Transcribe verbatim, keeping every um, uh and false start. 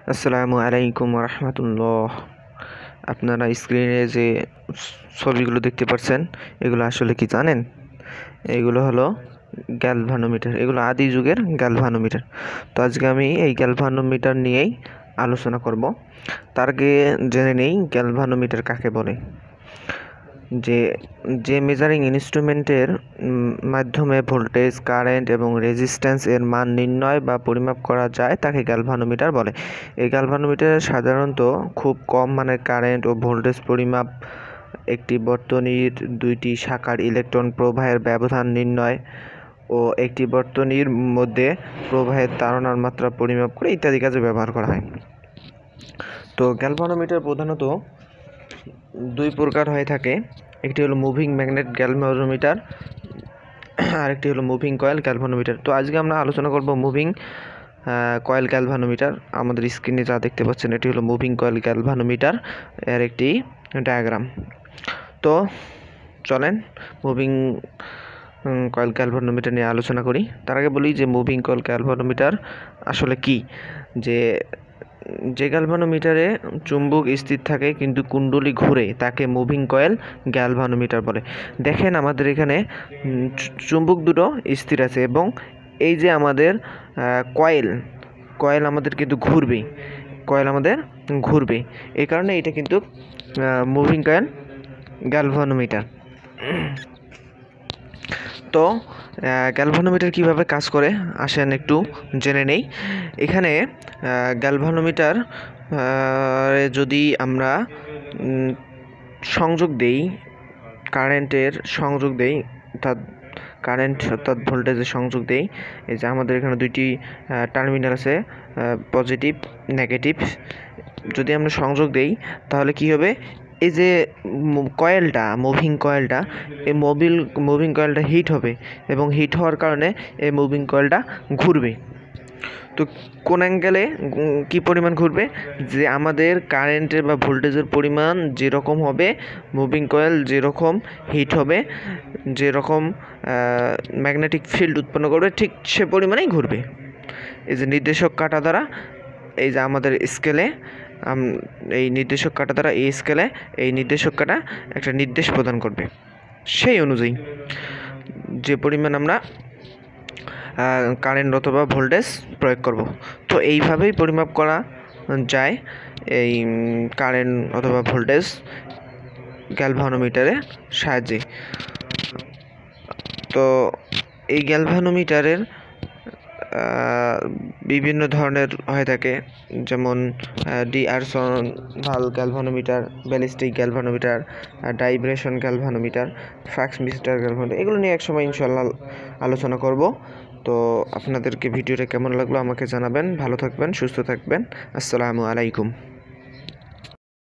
আসসালামু আলাইকুম রহমতুল্লাহ। আপনারা স্ক্রিনে যে ছবিগুলো দেখতে পাচ্ছেন এগুলো আসলে কি জানেন? এগুলো হলো গ্যালভানোমিটার। এগুলো আদি যুগের গ্যালভানোমিটার। তো আজকে আমি এই গ্যালভানোমিটার নিয়েই আলোচনা করব। তার আগে জেনে নেই গ্যালভানোমিটার কাকে বলে। যে যে মেজারিং ইনস্ট্রুমেন্টের মাধ্যমে ভোল্টেজ, কারেন্ট এবং রেজিস্ট্যান্স এর মান নির্ণয় বা পরিমাপ করা যায় তাকে গ্যালভানোমিটার বলে। এই গ্যালভানোমিটারে সাধারণত খুব কম মানের কারেন্ট ও ভোল্টেজ পরিমাপ, একটি বর্তনীর দুইটি শাখার ইলেকট্রন প্রবাহের ব্যবধান নির্ণয় ও একটি বর্তনীর মধ্যে প্রবাহের তাড়নার মাত্রা পরিমাপ করে ইত্যাদি কাজে ব্যবহার করা হয়। তো গ্যালভানোমিটার প্রধানত দুই প্রকার হয়ে থাকে। একটি হলো মুভিং ম্যাগনেট গ্যালভানোমিটার, আরেকটি হলো মুভিং কয়েল গ্যালভানোমিটার। তো আজকে আমরা আলোচনা করব মুভিং কয়েল গ্যালভানোমিটার। আমাদের স্ক্রিনে যা দেখতে পাচ্ছেন এটি হলো মুভিং কয়েল গ্যালভানোমিটার এর একটি ডায়াগ্রাম। তো চলেন মুভিং কয়েল গ্যালভানোমিটার নিয়ে আলোচনা করি। তার আগে বলি যে মুভিং কয়েল গ্যালভানোমিটার আসলে কি। যে যে গ্যালভানোমিটারে চুম্বক স্থির থাকে কিন্তু কুণ্ডলী ঘুরে তাকে মুভিং কয়েল গ্যালভানোমিটার বলে। দেখেন আমাদের এখানে চুম্বক দুটো স্থির আছে এবং এই যে আমাদের কয়েল কয়েল আমাদের কিন্তু ঘুরবে কয়েল আমাদের ঘুরবে এই কারণে এটা কিন্তু মুভিং কয়েল গ্যালভানোমিটার। তো গ্যালভানোমিটার কিভাবে কাজ করে আসেন একটু জেনে নেই। এখানে গ্যালভানোমিটার যদি আমরা সংযোগ দেই, কারেন্টের সংযোগ দেই, অর্থাৎ কারেন্ট অর্থাৎ ভোল্টেজের সংযোগ দেই। এই যে আমাদের এখানে দুইটি টার্মিনাল আছে, পজিটিভ নেগেটিভ। যদি আমরা সংযোগ দেই তাহলে কি হবে, এই যে কয়েলটা মুভিং কয়েলটা এই মোবিল মুভিং কয়েলটা হিট হবে এবং হিট হওয়ার কারণে এই মুভিং কয়েলটা ঘুরবে। তো কোন অ্যাঙ্গেলে কী পরিমাণ ঘুরবে, যে আমাদের কারেন্টের বা ভোল্টেজের পরিমাণ যেরকম হবে মুভিং কয়েল যেরকম হিট হবে, যেরকম ম্যাগনেটিক ফিল্ড উৎপন্ন করবে ঠিক সে পরিমাণেই ঘুরবে। এই যে নির্দেশক কাঁটা দ্বারা, এই যে আমাদের স্কেলে এই নির্দেশক কাঁটা দ্বারা এই স্কেলে এই নির্দেশক কাঁটা একটা নির্দেশ প্রদান করবে। সেই অনুযায়ী যে পরিমাণ আমরা কারেন্ট অথবা ভোল্টেজ প্রয়োগ করব, তো এইভাবেই পরিমাপ করা যায় এই কারেন্ট অথবা ভোল্টেজ গ্যালভানোমিটারের সাহায্যে। তো এই গ্যালভানোমিটারের বিভিন্ন ধরনের হয়ে থাকে, যেমন d'Arsonval galvanometer, ballistic galvanometer, vibration galvanometer, flux meter galvanometer. এগুলো নিয়ে একসময় ইনশাল্লাহ আলোচনা করব। তো আপনাদেরকে ভিডিওটা কেমন লাগলো আমাকে জানাবেন। ভালো থাকবেন, সুস্থ থাকবেন। আসসালামু আলাইকুম।